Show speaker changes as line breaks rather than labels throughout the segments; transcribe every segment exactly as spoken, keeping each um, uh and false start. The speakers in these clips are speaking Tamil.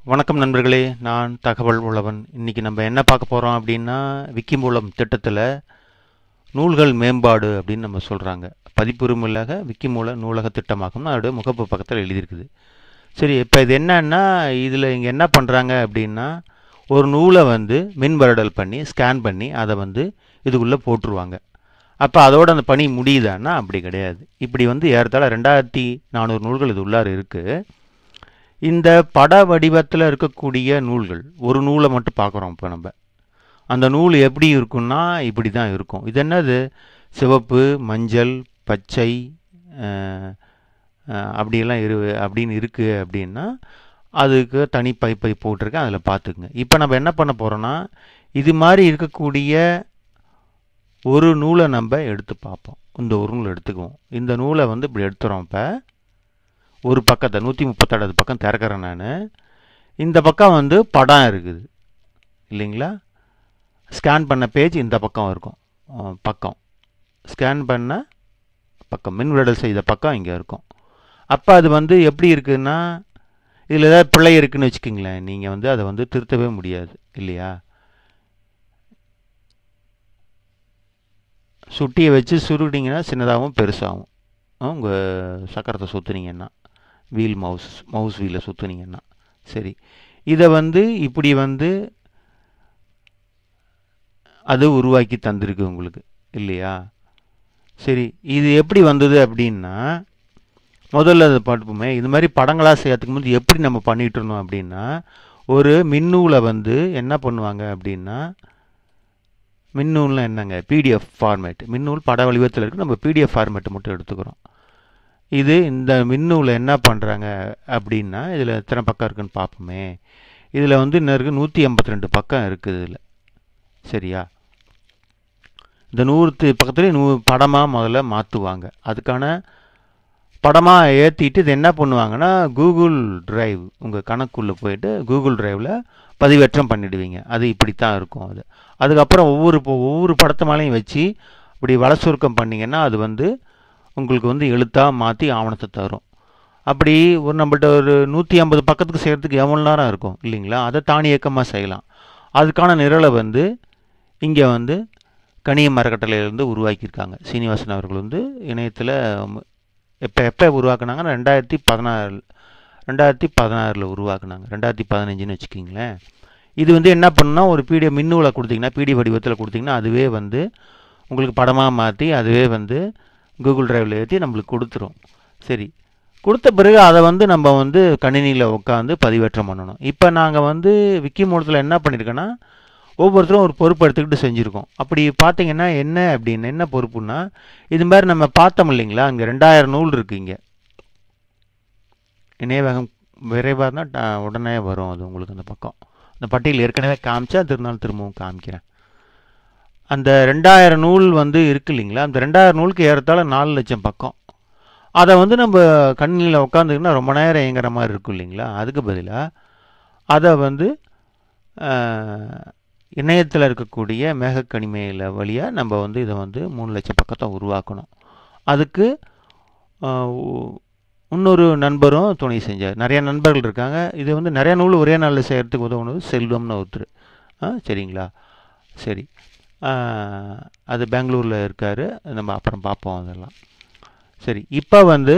வணக்கம் நண்பர்களே, நான் தகவல் உழவன். இன்றைக்கி நம்ம என்ன பார்க்க போகிறோம் அப்படின்னா, விக்கி மூலம் திட்டத்தில் நூல்கள் மேம்பாடு அப்படின்னு நம்ம சொல்கிறாங்க. பதிப்புரிமையிலாக விக்கி மூல நூலக திட்டமாகும் அதோட முகப்பு பக்கத்தில் எழுதியிருக்குது. சரி, இப்போ இது என்னன்னா, இதில் இங்கே என்ன பண்ணுறாங்க அப்படின்னா, ஒரு நூலை வந்து மின்வரடல் பண்ணி ஸ்கேன் பண்ணி அதை வந்து இதுக்குள்ளே போட்டுருவாங்க. அப்போ அதோட அந்த பணி முடியுதான்னா அப்படி கிடையாது. இப்படி வந்து ஏறத்தாழ ரெண்டாயிரத்தி நானூறு நூல்கள் இது உள்ளார இருக்குது. இந்த பட வடிவத்தில் இருக்கக்கூடிய நூல்கள், ஒரு நூலை மட்டும் பார்க்குறோம். இப்போ நம்ம அந்த நூல் எப்படி இருக்குன்னா இப்படி தான் இருக்கும். இது என்னது, சிவப்பு, மஞ்சள், பச்சை அப்படியெல்லாம் இரு அப்படின்னு இருக்குது அப்படின்னா அதுக்கு தனி பை பை போட்டிருக்கேன், அதில் பார்த்துக்குங்க. இப்போ நம்ம என்ன பண்ண போகிறோன்னா, இது மாதிரி இருக்கக்கூடிய ஒரு நூலை நம்ம எடுத்து பார்ப்போம். இந்த ஒரு நூல் எடுத்துக்குவோம். இந்த நூலை வந்து இப்படி எடுத்துகிறோம். இப்போ ஒரு பக்கத்தை நூற்றி முப்பத்தெட்டாவது பக்கம் திறக்கிறேன் நான். இந்த பக்கம் வந்து படம் இருக்குது இல்லைங்களா. ஸ்கேன் பண்ண பேஜ் இந்த பக்கம் இருக்கும். பக்கம் ஸ்கேன் பண்ண பக்கம் மின்விடல் செய்த பக்கம் இங்கே இருக்கும். அப்போ அது வந்து எப்படி இருக்குதுன்னா, இதில் ஏதாவது பிழை இருக்குதுன்னு வச்சுக்கிங்களேன், நீங்கள் வந்து அதை வந்து திருத்தவே முடியாது இல்லையா. சுட்டியை வச்சு சுருட்டிங்கன்னா சின்னதாகவும் பெருசாகும். உங்கள் சக்கரத்தை சுற்றுனீங்கன்னா, வீல் மவுஸ் மவுஸ் வீலை சுற்றுனீங்கன்னா சரி. இதை வந்து இப்படி வந்து அது உருவாக்கி தந்திருக்கு உங்களுக்கு இல்லையா. சரி, இது எப்படி வந்தது அப்படின்னா, முதல்ல அதை பார்ப்போமே. இது மாதிரி படங்களாக செய்யறதுக்கு முந்தைய எப்படி நம்ம பண்ணிகிட்டு இருந்தோம் அப்படின்னா, ஒரு மின்னூலை வந்து என்ன பண்ணுவாங்க அப்படின்னா, மின்னூல்னால் என்னங்க, பிடிஎஃப் ஃபார்மேட். மின்னூல் பட வடிவத்தில் இருக்குது, நம்ம பிடிஎஃப் ஃபார்மேட்டை மட்டும் எடுத்துக்கிறோம். இது இந்த மின்னூலை என்ன பண்ணுறாங்க அப்படின்னா, இதில் எத்தனை பக்கம் இருக்குதுன்னு பார்ப்போமே. இதில் வந்து இன்னும் இருக்குது நூற்றி எண்பத்தி ரெண்டு பக்கம் இருக்குது இதில். சரியா, இந்த நூறு பக்கத்துலேயும் நூ படமாக முதல்ல மாற்றுவாங்க. அதுக்கான படமாக ஏற்றிட்டு இது என்ன பண்ணுவாங்கன்னா, கூகுள் டிரைவ் உங்கள் கணக்குள்ளே போயிட்டு கூகுள் டிரைவில் பதிவேற்றம் பண்ணிவிடுவீங்க. அது இப்படித்தான் இருக்கும். அது அதுக்கப்புறம் ஒவ்வொரு ஒவ்வொரு படத்து மேலேயும் வச்சு இப்படி வலை சுருக்கம் பண்ணிங்கன்னா அது வந்து உங்களுக்கு வந்து எழுத்தாக மாற்றி ஆவணத்தை தரும். அப்படி ஒரு நம்மள்ட்ட ஒரு நூற்றி ஐம்பது பக்கத்துக்கு செய்கிறதுக்கு எவ்வளோ நேரம் இருக்கும் இல்லைங்களா. அதை தானியக்கமாக செய்யலாம். அதுக்கான நிரலை வந்து இங்கே வந்து கணிய மரக்கட்டளையிலேருந்து உருவாக்கியிருக்காங்க. சீனிவாசன் அவர்கள் வந்து இணையத்தில் எப்போ எப்போ உருவாக்குனாங்க, ரெண்டாயிரத்தி பதினாறு ரெண்டாயிரத்தி பதினாறில் உருவாக்குனாங்க. ரெண்டாயிரத்தி பதினஞ்சுன்னு வச்சுக்கிங்களேன். இது வந்து என்ன பண்ணுன்னா, ஒரு பிடிஎஃப் மின்னூலை கொடுத்திங்கன்னா, பிடி வடிவத்தில் கொடுத்திங்கன்னா அதுவே வந்து உங்களுக்கு படமாக மாற்றி அதுவே வந்து கூகுள் டிரைவில் ஏற்றி நம்மளுக்கு கொடுத்துரும். சரி, கொடுத்த பிறகு அதை வந்து நம்ம வந்து கணினியில் உட்காந்து பதிவேற்றம் பண்ணணும். இப்போ நாங்கள் வந்து விக்கி மூலத்தில் என்ன பண்ணியிருக்கோன்னா, ஒவ்வொருத்தரும் ஒரு பொறுப்பு எடுத்துக்கிட்டு செஞ்சுருக்கோம். அப்படி பார்த்தீங்கன்னா என்ன அப்படின்னு என்ன பொறுப்புன்னா, இது மாதிரி நம்ம பார்த்தோம் இல்லைங்களா, அங்கே ரெண்டாயிரம் நூல் இருக்குது. இங்கே இணையவேகம் விரைவாக தான் உடனே வரும் அது உங்களுக்கு. அந்த பக்கம் அந்த பட்டியல் ஏற்கனவே காமிச்சா திருநாள் திரும்பவும் காமிக்கிறேன். அந்த ரெண்டாயிரம் நூல் வந்து இருக்கு இல்லைங்களா, அந்த ரெண்டாயிரம் நூலுக்கு ஏறத்தாழ நாலு லட்சம் பக்கம். அதை வந்து நம்ம கணினியில் உட்காந்துக்கினா ரொம்ப நேரம் இயங்குற மாதிரி இருக்கும் இல்லைங்களா. அதுக்கு பதிலாக அதை வந்து இணையத்தில் இருக்கக்கூடிய மேகக்கணிமையில் வழியாக நம்ம வந்து இதை வந்து மூணு லட்சம் பக்கத்தை உருவாக்கணும். அதுக்கு இன்னொரு நண்பரும் துணை செஞ்சார். நிறைய நண்பர்கள் இருக்காங்க. இது வந்து நிறைய நூல் ஒரே நாளில் செய்கிறதுக்கு உதவுனது செல்வம்னு ஒருத்தர். சரிங்களா. சரி, அது பெங்களூரில் இருக்கார். நம்ம அப்புறம் பார்ப்போம் அதெல்லாம். சரி, இப்போ வந்து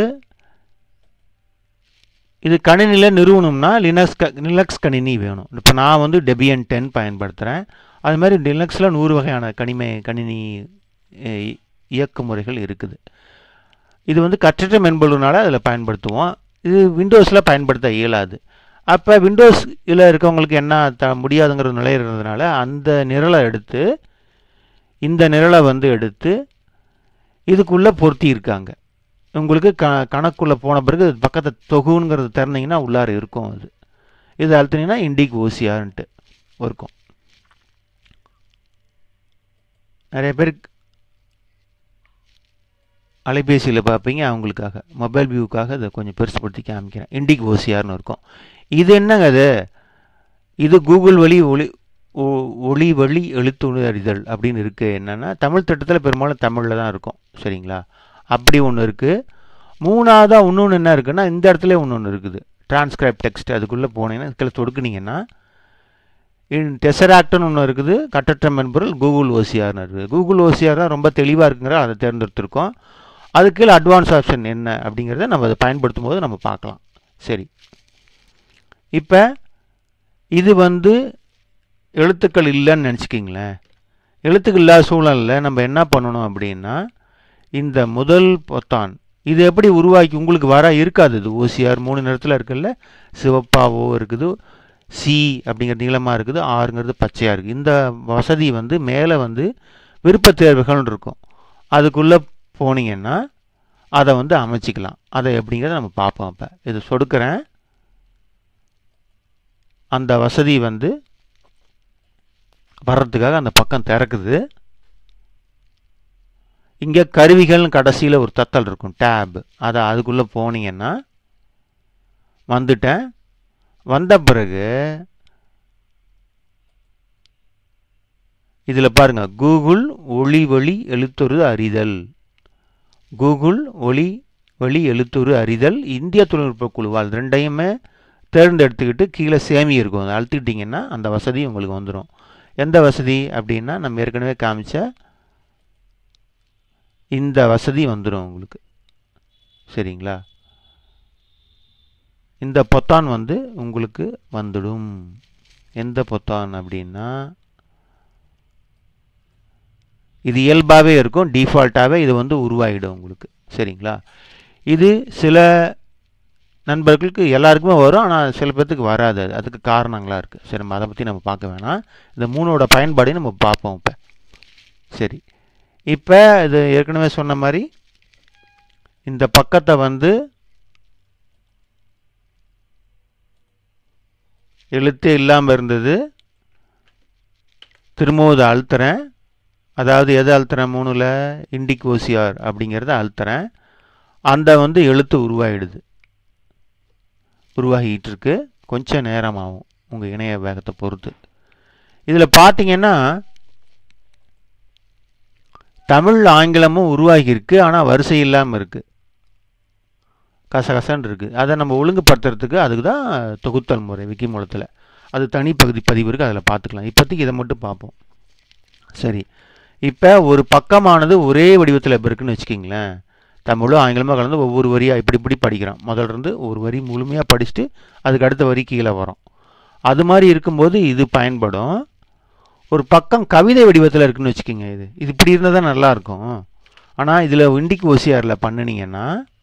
இது கணினியில் நிறுவனம்னா லினக்ஸ் க லினக்ஸ் கணினி வேணும். இப்போ நான் வந்து டெபியன் டென் பயன்படுத்துகிறேன். அது மாதிரி லினக்ஸில் நூறு வகையான கணிமை கணினி இயக்கு முறைகள் இருக்குது. இது வந்து கற்றற்ற மென்பொருள்னால அதில் பயன்படுத்துவோம். இது விண்டோஸில் பயன்படுத்த இயலாது. அப்போ விண்டோஸ் இதில் இருக்கவங்களுக்கு என்ன த முடியாதுங்கிற நிலை இருந்ததுனால அந்த நிரலை எடுத்து இந்த நிரலை வந்து எடுத்து இதுக்குள்ளே பொருத்தி இருக்காங்க. உங்களுக்கு க கணக்குள்ளே போன பிறகு பக்கத்தை தொகுங்கிறது திறந்தீங்கன்னா உள்ளார இருக்கும். அது இது அழுத்தினீங்கன்னா இண்டிக் ஓசிஆர்ன்ட்டு இருக்கும். நிறைய பேருக்கு அலைபேசியில் பார்ப்பீங்க, அவங்களுக்காக மொபைல் வியூக்காக இதை கொஞ்சம் பெருசுப்படுத்தி காமிக்கிறேன். இண்டிக் ஓசிஆர்னு இருக்கும். இது என்னங்க அது, இது கூகுள் வழி ஒளி ஒளி வழி எழுத்துணர்தல் அப்படின்னு இருக்குது. என்னென்னா தமிழ் திட்டத்தில் பெரும்பாலும் தமிழில் தான் இருக்கும். சரிங்களா. அப்படி ஒன்று இருக்குது. மூணாவதாக இன்னொன்று என்ன இருக்குன்னா, இந்த இடத்துல ஒன்று ஒன்று இருக்குது, டிரான்ஸ்கிரைப் டெக்ஸ்ட் அதுக்குள்ளே போனீங்கன்னா இதுக்குள்ள தொடுக்குனீங்கன்னா டெசராக்ட்னு ஒன்று இருக்குது, கட்டற்ற மென்பொருள் கூகுள் ஓசிஆர்னு இருக்குது. கூகுள் ஓசிஆர் தான் ரொம்ப தெளிவாக இருக்குங்கிற அதை தேர்ந்தெடுத்திருக்கோம். அதுக்கு கீழே அட்வான்ஸ் ஆப்ஷன் என்ன அப்படிங்கிறத நம்ம அதை பயன்படுத்தும் போது நம்ம பார்க்கலாம். சரி, இப்போ இது வந்து எழுத்துக்கள் இல்லைன்னு நினச்சிக்கிங்களேன். எழுத்துக்கள் இல்லாத சூழலில் நம்ம என்ன பண்ணணும் அப்படின்னா, இந்த முதல் பொத்தான் இது எப்படி உருவாக்கி உங்களுக்கு வர இருக்காது. இது ஓசிஆர் மூணு நிறத்தில் இருக்குல்ல, சிவப்பாவோ இருக்குது, சி அப்படிங்கிற நீளமாக இருக்குது, ஆறுங்கிறது பச்சையாக இருக்குது. இந்த வசதி வந்து மேலே வந்து விருப்ப தேர்வுகள் இருக்கும். அதுக்குள்ளே போனீங்கன்னா அதை வந்து அமைச்சிக்கலாம். அதை எப்படிங்கிறத நம்ம பார்ப்போம். இப்போ இது சொடுக்கிறேன், அந்த வசதி வந்து வர்றதுக்காக அந்த பக்கம் திறக்குது. இங்கே கருவிகள் கடைசியில் ஒரு தத்தல் இருக்கும், டேப். அதை அதுக்குள்ளே போனீங்கன்னா வந்துட்டேன். வந்த பிறகு இதில் பாருங்கள், கூகுள் ஒளி வழி எழுத்துரு அறிதல், கூகுள் ஒளி வழி எழுத்துரு அறிதல் இந்திய தொழில்நுட்ப குழுவால் ரெண்டையுமே தேர்ந்தெடுத்துக்கிட்டு கீழே சேமி இருக்கும். அதை அழுத்திக்கிட்டிங்கன்னா அந்த வசதி உங்களுக்கு வந்துடும். எந்த வசதி அப்படின்னா நம்ம ஏற்கனவே காமிச்ச இந்த வசதி வந்துடும் உங்களுக்கு. சரிங்களா, இந்த பொத்தான் வந்து உங்களுக்கு வந்துடும். எந்த பொத்தான் அப்படின்னா இது இயல்பாகவே இருக்கும், டிஃபால்ட்டாகவே இது வந்து உருவாகிடும் உங்களுக்கு. சரிங்களா, இது சில நண்பர்களுக்கு எல்லாருக்குமே வரும், ஆனால் சில பேர்த்துக்கு வராது. அதுக்கு காரணங்களாக இருக்குது. சரி, நம்ம அதை பற்றி நம்ம பார்க்க வேணாம். இந்த மூணோட பயன்பாடையும் நம்ம பார்ப்போம் இப்போ. சரி, இப்போ இது ஏற்கனவே சொன்ன மாதிரி இந்த பக்கத்தை வந்து எழுத்தே இல்லாமல் இருந்தது, திரும்பவும் அழுத்துறேன். அதாவது எது அழுத்துறேன், மூணில் இண்டிக் ஓசிஆர் அப்படிங்கிறத அழுத்துறேன். அந்த வந்து எழுத்து உருவாகிடுது, உருவாகிட்டு இருக்கு. கொஞ்சம் நேரமாகும் உங்கள் இணைய வேகத்தை பொறுத்து. இதில் பார்த்தீங்கன்னா தமிழ் ஆங்கிலமும் உருவாகியிருக்கு, ஆனால் வரிசை இல்லாமல் இருக்குது, கசகசன்னு இருக்குது. அதை நம்ம ஒழுங்குபடுத்துறதுக்கு அதுக்கு தான் தொகுத்தல் முறை விக்கி மூலத்தில். அது தனி பகுதி பதிவு இருக்குது, அதில் பார்த்துக்கலாம். இப்போதைக்கு இதை மட்டும் பார்ப்போம். சரி, இப்போ ஒரு பக்கமானது ஒரே வடிவத்தில் இப்போ இருக்குன்னு வச்சுக்கிங்களேன். தமிழும் ஆங்கிலமாக கலந்து ஒவ்வொரு வரியாக இப்படி இப்படி படிக்கிறோம். முதல்ல இருந்து ஒரு வரி முழுமையாக படிச்சுட்டு அதுக்கு அடுத்த வரி கீழே வரும். அது மாதிரி இருக்கும்போது இது பயன்படும். ஒரு பக்கம் கவிதை வடிவத்தில் இருக்குன்னு வச்சுக்கோங்க. இது இது இப்படி இருந்தால் தான் நல்லாயிருக்கும். ஆனால் இதில் இண்டிக் ஓசிஆரில் பண்ணினீங்கன்னா,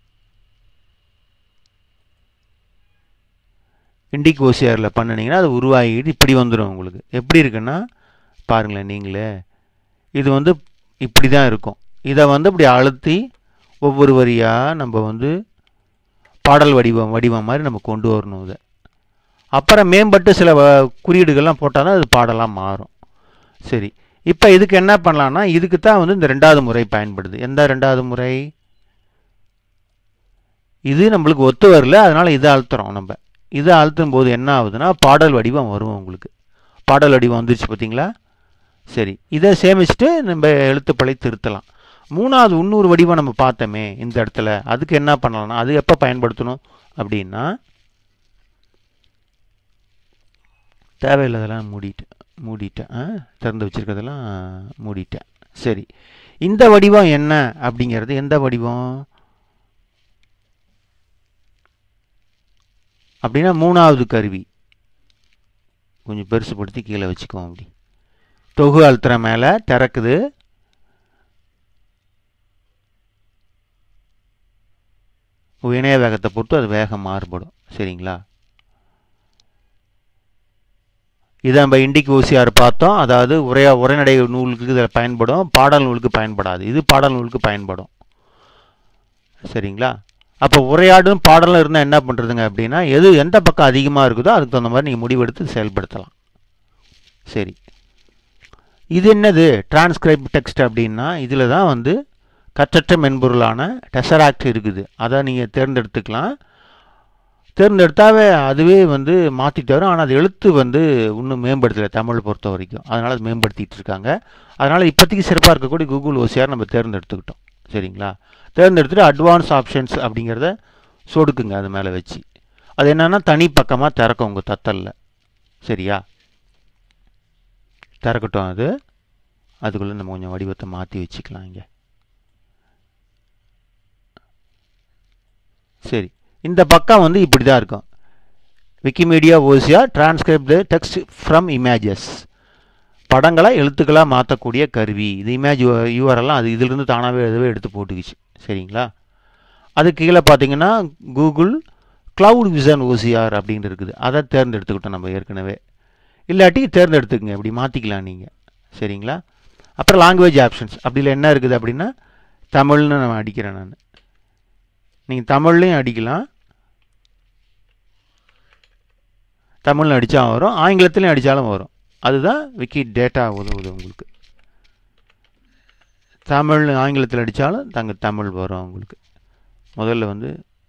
இண்டிக் ஓசிஆரில் பண்ணினீங்கன்னா அது உருவாகிட்டு இப்படி வந்துடும் உங்களுக்கு. எப்படி இருக்குன்னா பாருங்களேன் நீங்களே, இது வந்து இப்படி தான் இருக்கும். இதை வந்து இப்படி அழுத்தி ஒவ்வொரு வரியாக நம்ம வந்து பாடல் வடிவம் வடிவம் மாதிரி நம்ம கொண்டு வரணும். இதை அப்புறம் மேம்பட்டு சில குறியீடுகள்லாம் போட்டால் தான் அது பாடலாம் மாறும். சரி, இப்போ இதுக்கு என்ன பண்ணலான்னா, இதுக்கு தான் வந்து இந்த ரெண்டாவது முறை பயன்படுது. எந்த ரெண்டாவது முறை? இது நம்மளுக்கு ஒத்து வரல, அதனால் இதை அழுத்துறோம். நம்ம இதை அழுத்தும் போது என்ன ஆகுதுன்னா பாடல் வடிவம் வரும் உங்களுக்கு. பாடல் வடிவம் வந்துருச்சு பார்த்தீங்களா? சரி, இதை சேமிச்சுட்டு நம்ம எழுத்துப்பழை திருத்தலாம். மூணாவது இன்னொரு வடிவம் நம்ம பார்த்தோமே இந்த இடத்துல, அதுக்கு என்ன பண்ணலாம்னா, அது எப்போ பயன்படுத்தணும் அப்படின்னா, தேவையில்லாதெல்லாம் மூடிட்டேன் மூடிட்டேன் திறந்து வச்சுருக்கிறதெல்லாம் மூடிட்டேன். சரி, இந்த வடிவம் என்ன அப்படிங்கிறது எந்த வடிவம் அப்படின்னா மூணாவது கருவி. கொஞ்சம் பெருசுப்படுத்தி கீழே வச்சுக்குவோம். அப்படி தொகு அழுத்துற மேலே திறக்குது. இணைய வேகத்தை பொறுத்து அது வேகம் மாறுபடும். சரிங்களா, இதை நம்ம இண்டிக் ஓசிஆர் பார்த்தோம். அதாவது உரையா உரைநடை நூலுக்கு இதில் பயன்படும், பாடல் நூலுக்கு பயன்படாது. இது பாடல் நூலுக்கு பயன்படும். சரிங்களா, அப்போ உரையாடும் பாடலும் இருந்தால் என்ன பண்ணுறதுங்க அப்படின்னா, எது எந்த பக்கம் அதிகமாக இருக்குதோ அதுக்கு தகுந்த மாதிரி நீங்கள் முடிவெடுத்து செயல்படுத்தலாம். சரி, இது என்னது டிரான்ஸ்கிரைப் டெக்ஸ்ட் அப்படின்னா, இதில் தான் வந்து கற்றற்ற மென்பொருளான டெசராக்ட் இருக்குது. அதை நீங்கள் தேர்ந்தெடுத்துக்கலாம். தேர்ந்தெடுத்தாவே அதுவே வந்து மாற்றிட்டு வரும். ஆனால் அது எழுத்து வந்து இன்னும் மேம்படுத்தலை தமிழை பொறுத்த வரைக்கும். அதனால் அது மேம்படுத்திகிட்டு இருக்காங்க. அதனால் இப்போதைக்கு சிறப்பாக இருக்கக்கூடிய கூகுள் ஓசிஆர் நம்ம தேர்ந்தெடுத்துக்கிட்டோம். சரிங்களா, தேர்ந்தெடுத்துட்டு அட்வான்ஸ் ஆப்ஷன்ஸ் அப்படிங்கிறத சொடுக்குங்க அது மேலே வச்சு. அது என்னன்னா தனி பக்கமாக திறக்கும் உங்கள் தத்தலில். சரியா, திறக்கட்டும். அது அதுக்குள்ளே நம்ம கொஞ்சம் வடிவத்தை மாற்றி வச்சுக்கலாம் இங்கே. சரி, இந்த பக்கம் வந்து இப்படி தான் இருக்கும். Wikimedia OCR transcribe the text from images. படங்களை எழுத்துக்களாக மாற்றக்கூடிய கருவி. இது இமேஜ் யூஆர்எல்லாம் அது இதிலிருந்து தானாகவே எதுவே எடுத்து போட்டுக்குச்சு. சரிங்களா, அது கீழே பார்த்தீங்கன்னா கூகுள் க்ளவுட் விஷன் ஓசிஆர் அப்படின்னு இருக்குது. அதை தேர்ந்தெடுத்துக்கிட்டோம் நம்ம ஏற்கனவே. இல்லாட்டி தேர்ந்தெடுத்துக்குங்க, இப்படி மாற்றிக்கலாம் நீங்கள். சரிங்களா, அப்புறம் லாங்குவேஜ் ஆப்ஷன்ஸ். அப்படியில் என்ன இருக்குது அப்படின்னா தமிழ்னு நான் அடிக்கிறேன். நான் நீங்கள் தமிழ்லையும் அடிக்கலாம், தமிழ்னு அடித்தா வரும், ஆங்கிலத்திலையும் அடித்தாலும் வரும். அதுதான் விக்கி டேட்டா உதவுது உங்களுக்கு. தமிழ் ஆங்கிலத்தில் அடித்தாலும் தங்க தமிழ் வரும் உங்களுக்கு. முதல்ல வந்து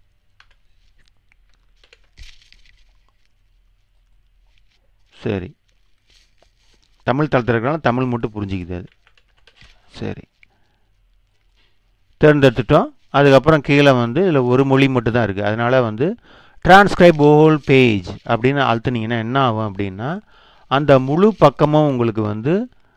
சரி, தமிழ் தளத்தில் இருக்கிறனால தமிழ் மட்டும் புரிஞ்சிக்குது அது. சரி, தேர்ந்தெடுத்துட்டோம். அதுக்கப்புறம் கீழே வந்து இதில் ஒரு மொழி மட்டும் தான் இருக்குது. அதனால் வந்து டிரான்ஸ்கிரைப் ஹோல் பேஜ் அப்படின்னு அழுத்துனீங்கன்னா என்ன ஆகும் அப்படின்னா அந்த முழு பக்கமும் உங்களுக்கு வந்து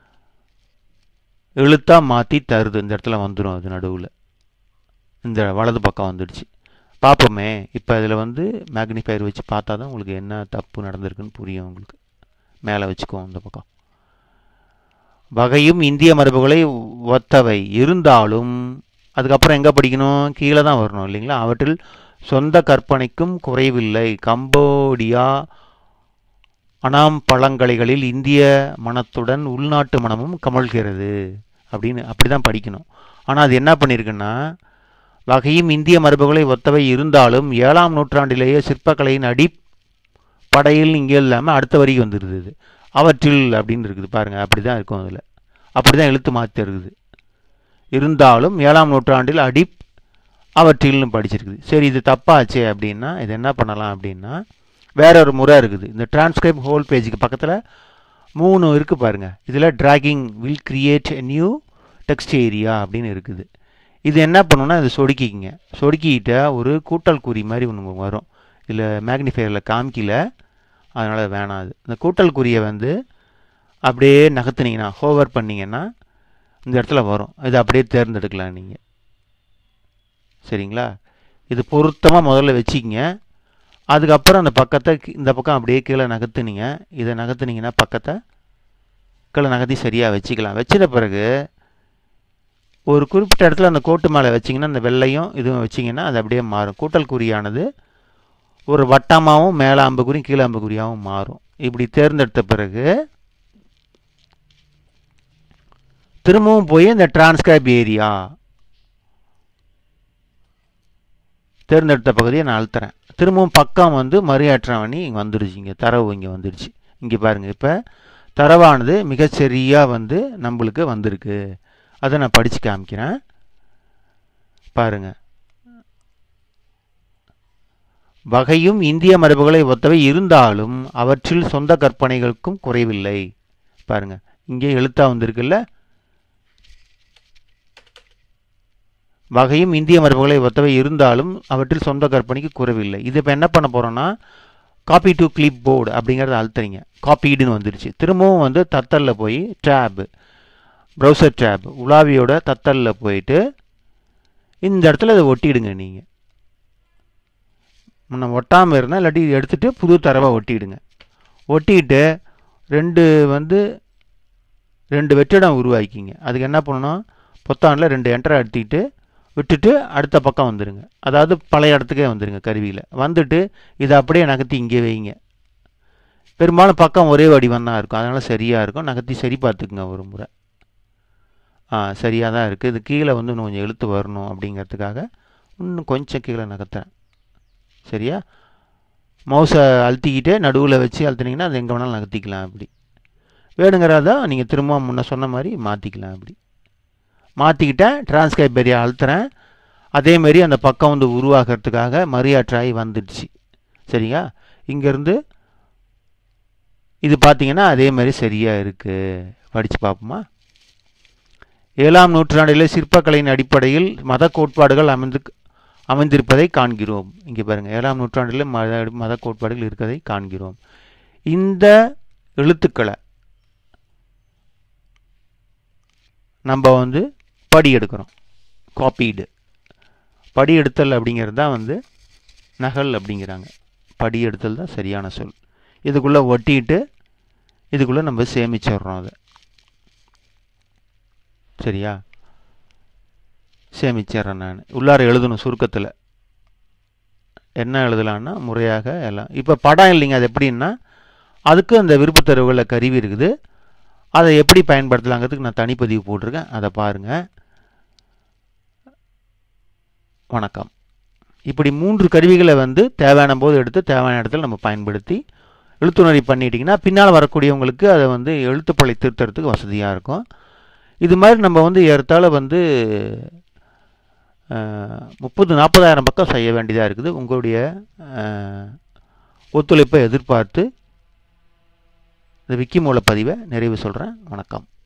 எழுத்தாக மாற்றி தருது. இந்த இடத்துல வந்துடும், அது நடுவில் இந்த வலது பக்கம் வந்துடுச்சு. பார்ப்போமே, இப்போ இதில் வந்து மேக்னிஃபயர் வச்சு பார்த்தா தான் உங்களுக்கு என்ன தப்பு நடந்திருக்குன்னு புரியும் உங்களுக்கு. மேலே வச்சுக்குவோம் இந்த பக்கம். வகையும் இந்திய மரபுகளை ஒத்தவை இருந்தாலும், அதுக்கப்புறம் எங்கே படிக்கணும், கீழே தான் வரணும் இல்லைங்களா. அவற்றில் சொந்த கற்பனைக்கும் குறைவில்லை. கம்போடியா அனாம் பழங்கலைகளில் இந்திய மனத்துடன் உள்நாட்டு மனமும் கமழ்கிறது அப்படின்னு அப்படி தான் படிக்கணும். ஆனால் அது என்ன பண்ணியிருக்குன்னா வகையும் இந்திய மரபுகளை ஒத்தவை இருந்தாலும் ஏழாம் நூற்றாண்டிலேயே சிற்பக்கலையின் அடிப்படையில் இங்கே இல்லாமல் அடுத்த வரிக்கு வந்துடுது. அவற்றில் அப்படின்னு இருக்குது பாருங்கள், அப்படி தான் இருக்கும். அதில் அப்படி தான் எழுத்து மாற்றி இருக்குது. இருந்தாலும் ஏழாம் நூற்றாண்டில் அடி அவற்றில்னு படிச்சிருக்குது. சரி, இது தப்பாச்சே அப்படின்னா இது என்ன பண்ணலாம் அப்படின்னா வேற ஒரு முறை இருக்குது. இந்த டிரான்ஸ்கிரைப் ஹோல் பேஜுக்கு பக்கத்தில் மூணு இருக்குது பாருங்கள். இதில் dragging will create a new text area அப்படின்னு இருக்குது. இது என்ன பண்ணுன்னா இது சொடுக்கிங்க. சொடுக்கிக்கிட்ட ஒரு கூட்டல் குறி மாதிரி ஒன்று வரும். இதில் மேக்னிஃபயரில் காமிக்கல, அதனால் வேணாம். அது இந்த கூட்டல் குறியை வந்து அப்படியே நகர்த்துனீங்கன்னா ஹோவர் பண்ணிங்கன்னா இந்த இடத்துல வரும். இது அப்படியே தேர்ந்தெடுக்கலாம் நீங்கள். சரிங்களா, இது பொருத்தமாக முதல்ல வச்சுக்கிங்க. அதுக்கப்புறம் அந்த பக்கத்தை இந்த பக்கம் அப்படியே கீழே நகர்த்துனீங்க. இதை நகர்த்துனீங்கன்னா பக்கத்தை கீழே நகர்த்தி சரியாக வச்சுக்கலாம். வச்சிட பிறகு ஒரு குறிப்பிட்ட இடத்துல அந்த கோட்டு மேலே வச்சிங்கன்னா அந்த வெள்ளையும் இதுவும் வச்சிங்கன்னா அது அப்படியே மாறும். கூட்டல் குறியானது ஒரு வட்டமாகவும் மேலே அம்புக்குறியும் கீழே அம்புக்குறியாகவும் மாறும். இப்படி தேர்ந்தெடுத்த பிறகு திரும்பவும் போய் இந்த டிரான்ஸ்கிரைப் ஏரியா தேர்ந்தெடுத்த பகுதியை நான் அழுத்துறேன். திரும்பவும் பக்கம் வந்து மறுஏற்றம் பண்ணி இங்கே வந்துடுச்சு. இங்கே தரவு இங்கே வந்துடுச்சு. இங்கே பாருங்கள், இப்போ தரவானது மிகச்சரியாக வந்து நம்மளுக்கு வந்திருக்கு. அதை நான் படித்து காமிக்கிறேன் பாருங்கள். வகையும் இந்திய மரபுகளை ஒத்தவை இருந்தாலும் அவற்றில் சொந்த கற்பனைகளுக்கும் குறைவில்லை. பாருங்கள், இங்கே எழுத்தா வந்திருக்குல்ல. வகையும் இந்திய மரபுகளை ஒத்தவை இருந்தாலும் அவற்றில் சொந்த கற்பனைக்கு குறைவில்லை. இது இப்போ என்ன பண்ண போகிறோன்னா காப்பி டு கிளிப் போர்டு அப்படிங்கிறத அழுத்துறீங்க. காப்பீடுன்னு வந்துடுச்சு. திரும்பவும் வந்து தத்தலில் போய் டேப் ப்ரௌசர் டேப் உலாவியோட தத்தலில் போயிட்டு இந்த இடத்துல இதை ஒட்டிடுங்க. நீங்கள் முன்ன ஒட்டாமல் இருந்தால் இல்லாட்டி எடுத்துகிட்டு புது தரவை ஒட்டிடுங்க. ஒட்டிக்கிட்டு ரெண்டு வந்து ரெண்டு வெற்றிடம் உருவாக்கிங்க. அதுக்கு என்ன பண்ணணும், பொத்தானில் ரெண்டு என்டரை எடுத்துக்கிட்டு விட்டுட்டு அடுத்த பக்கம் வந்துடுங்க. அதாவது பழைய இடத்துக்கே வந்துடுங்க. கருவியில் வந்துட்டு இதை அப்படியே நகர்த்தி இங்கே வைங்க. பெரும்பாலும் பக்கம் ஒரே வடிவம் தான் இருக்கும், அதனால் சரியாக இருக்கும். நகர்த்தி சரி பார்த்துக்குங்க ஒரு முறை. ஆ, சரியாக தான் இருக்குது. இது கீழே வந்து இன்னும் கொஞ்சம் எழுத்து வரணும் அப்படிங்கிறதுக்காக இன்னும் கொஞ்சம் கீழே நகர்த்துறேன். சரியா, மவுஸை அழுத்திக்கிட்டே நடுவில் வச்சு அழுத்தினீங்கன்னா அது எங்கே வேணாலும் நகர்த்திக்கலாம். அப்படி வேணுங்கிறதா நீங்கள் திரும்ப முன்ன சொன்ன மாதிரி மாற்றிக்கலாம். அப்படி மாற்றிக்கிட்டேன். Transcribe area அழுத்துறேன். அதேமாரி அந்த பக்கம் வந்து உருவாகிறதுக்காக மரியாற்றாகி வந்துடுச்சு. சரிங்க, இங்கேருந்து இது பார்த்தீங்கன்னா அதேமாதிரி சரியாக இருக்குது. படித்து பார்ப்போமா. ஏழாம் நூற்றாண்டிலே சிற்பக்கலையின் அடிப்படையில் மத கோட்பாடுகள் அமைந்து அமைந்திருப்பதை காண்கிறோம். இங்கே பாருங்கள், ஏழாம் நூற்றாண்டில் மத மத கோட்பாடுகள் இருக்கிறதை காண்கிறோம். இந்த எழுத்துக்களை நம்ம வந்து படி எடுக்கிறோம். காப்பீடு படி எடுத்தல் அப்படிங்கிறது தான் வந்து நகல் அப்படிங்கிறாங்க. படி எடுத்தல் தான் சரியான சொல். இதுக்குள்ளே ஒட்டிட்டு இதுக்குள்ளே நம்ம சேமிச்சிடுறோம். அதை சரியா சேமிச்சிட்றேன். நான் உள்ளார எழுதணும். சுருக்கத்தில் என்ன எழுதலான்னா முறையாக எல்லாம். இப்போ படம் இல்லைங்க, அது எப்படின்னா அதுக்கு அந்த விருப்பத்தரவுகளில் கருவி இருக்குது. அதை எப்படி பயன்படுத்தலாங்கிறதுக்கு நான் தனிப்பதிவு போட்டிருக்கேன், அதை பாருங்கள். வணக்கம். இப்படி மூன்று கருவிகளை வந்து தேவையான போது எடுத்து தேவையான இடத்துல நம்ம பயன்படுத்தி எழுத்துணரி பண்ணிட்டிங்கன்னா பின்னால் வரக்கூடியவங்களுக்கு அதை வந்து எழுத்துப்பழை திருத்தறதுக்கு வசதியாக இருக்கும். இது மாதிரி நம்ம வந்து ஏறத்தாழ வந்து முப்பது நாற்பதாயிரம் பக்கம் செய்ய வேண்டியதாக இருக்குது. உங்களுடைய ஒத்துழைப்பை எதிர்பார்த்து இந்த விக்கி மூல பதிவை நிறைவு சொல்கிறேன். வணக்கம்.